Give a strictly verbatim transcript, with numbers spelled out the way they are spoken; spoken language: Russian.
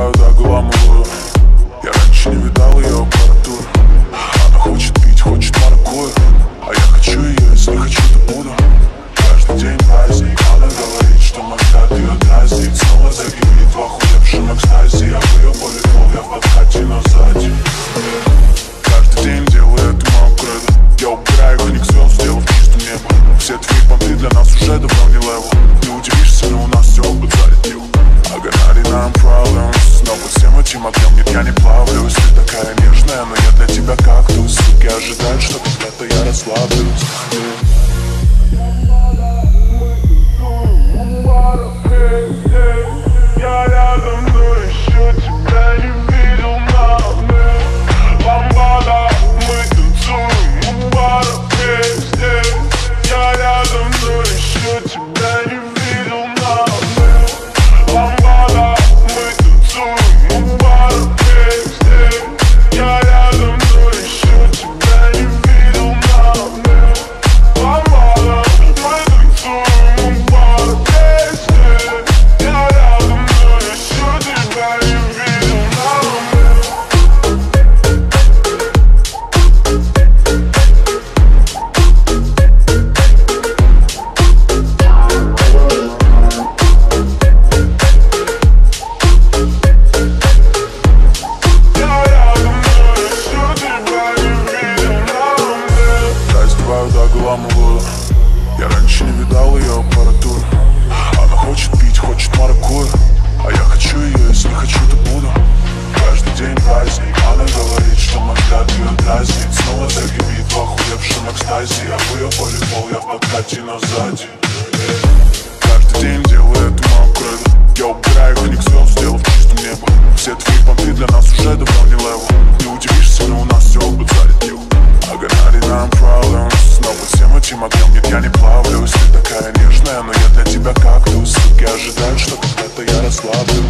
Раздеваю до гола малую. Я раньше не видал ее аппаратуру. Она хочет пить, хочет маракую. А я хочу ее, если хочу, то буду. Каждый день праздник. Она говорит, что мастят ее дразнит. Снова загибит в охуевшем экстазе. Я в ее поле, я в подкате, но сзади. Каждый день делаю эту мою кредо. Я убираю их звезд, сделав чистое небо. Все твои понты для нас уже давно не левел. Ты удивишься, но у нас все опыт зарядил. I got ninety-nine problems. Но под всем этим огнем нет, я не плавлюсь. Ты такая нежная, но я для тебя кактус. Суки ожидают, что когда-то я расслаблюсь. Я рядом, но еще тебя не видел на мне. Ламбада, мы танцуем у бара везде. Я рядом, но еще тебя не видел на мне. Ламбада, мы танцуем у бара везде. Я рядом, но еще тебя не видел на мне. Ламбада, мы танцуем у бара везде. Я рядом, но еще тебя не видел на мне. Я раньше не видал ее аппаратуру. Она хочет пить, хочет маракую. А я хочу ее, если хочу, то буду. Каждый день праздник. Она говорит, что мой взгляд ее дразнит. Снова загибит в охуевшем экстазе. Я в ее поле пол, я в подкате, но сзади. Каждый день делаю эту мою кредо. Я убираю их звезд, сделав чистое небо. Все твои понты для нас уже давно не левел. Ты удивишься, но у нас все опыт зарядил. I got ninety-nine problems. Но под всем этим огнем нет, я не плавлюсь. Ты такая нежная, но я для тебя кактус. Суки ожидают, что когда-то я расслаблюсь.